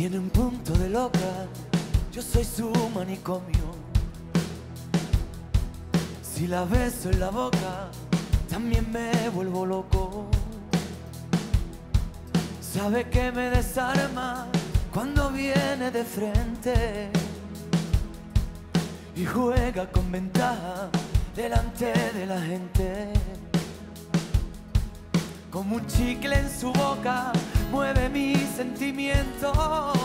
Tiene un punto de loca, yo soy su manicomio. Si la beso en la boca, también me vuelvo loco. Sabe que me desarma cuando viene de frente y juega con ventaja delante de la gente. Como un chicle en su boca mueve mis sentimientos.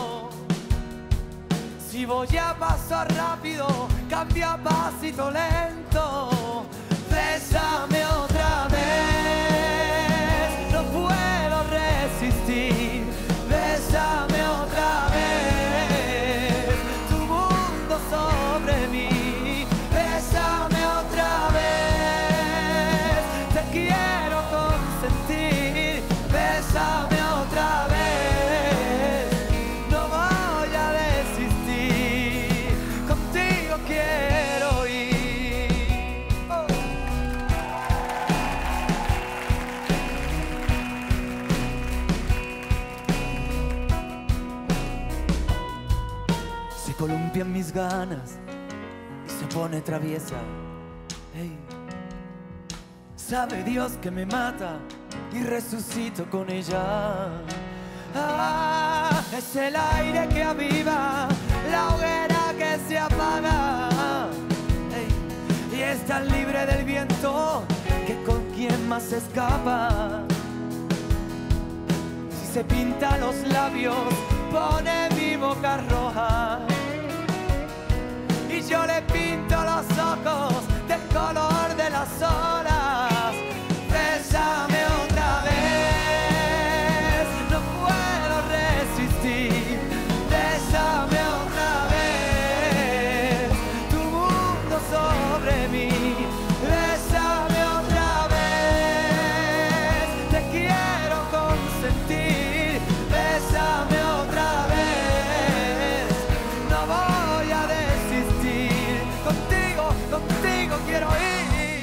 Si voy a paso rápido, cambia a pasito lento. Bésame otra vez, no puedo resistir. Bésame otra vez, tu mundo sobre mí. Bésame otra vez, te quiero consentir. Bésame otra vez, no voy a desistir. Contigo quiero ir. Oh. Se columpian mis ganas y se pone traviesa. Hey. Sabe Dios que me mata y resucito con ella. Ah, es el aire que aviva la hoguera que se apaga. Hey. Y es tan libre del viento que con quien más se escapa. Si se pinta los labios, pone mi boca roja. Y yo le pinto los ojos del color de las olas. Bésame otra vez, no puedo resistir. Bésame otra vez, tu mundo sobre mí. Bésame otra vez, te quiero consentir. Bésame otra vez, no voy a desistir. Contigo quiero ir.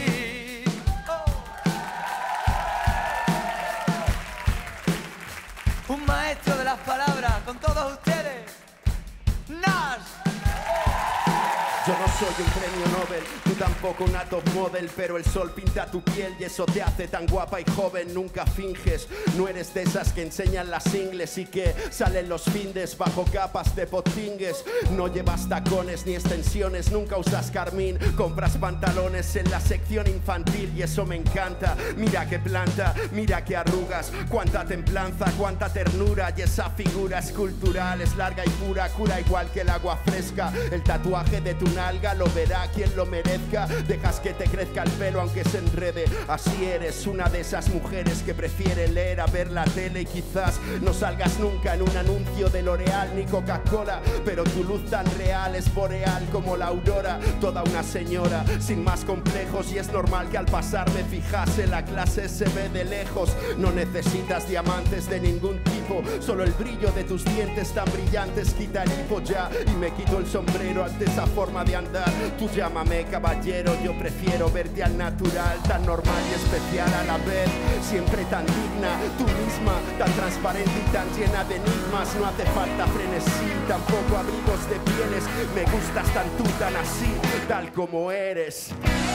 Un maestro de las palabras con todos ustedes, Nash. Yo no soy un premio Nobel, tú tampoco una top model, pero el sol pinta tu piel y eso te hace tan guapa y joven. Nunca finges, no eres de esas que enseñan las ingles y que salen los findes bajo capas de potingues. No llevas tacones ni extensiones, nunca usas carmín, compras pantalones en la sección infantil y eso me encanta. Mira qué planta, mira qué arrugas, cuánta templanza, cuánta ternura, y esa figura escultural es larga y pura, cura igual que el agua fresca. El tatuaje de tu nalga lo verá quien lo merezca. Dejas que te crezca el pelo aunque se enrede. Así eres una de esas mujeres que prefiere leer a ver la tele y quizás no salgas nunca en un anuncio de L'Oreal ni Coca-Cola, pero tu luz tan real es boreal como la aurora. Toda una señora sin más complejos y es normal que al pasar me fijase. La clase se ve de lejos. No necesitas diamantes de ningún tipo, solo el brillo de tus dientes tan brillantes quita el hipo ya. Y me quito el sombrero ante esa forma de andar. Tú llámame caballero, yo prefiero verte al natural, tan normal y especial a la vez. Siempre tan digna, tú misma, tan transparente y tan llena de enigmas. No hace falta frenesí, tampoco abrigos de pieles. Me gustas tan tú, tan así, tal como eres.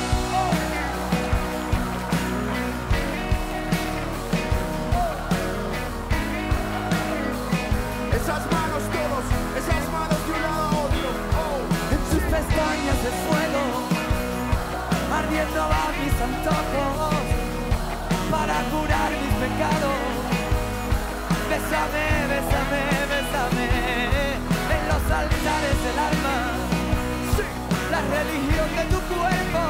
Esas manos todos, esas manos de un lado a otro. En sus pestañas de fuego, ardiendo van mis antojos para curar mis pecados. Bésame, bésame, bésame en los altares del alma. Sí. La religión de tu cuerpo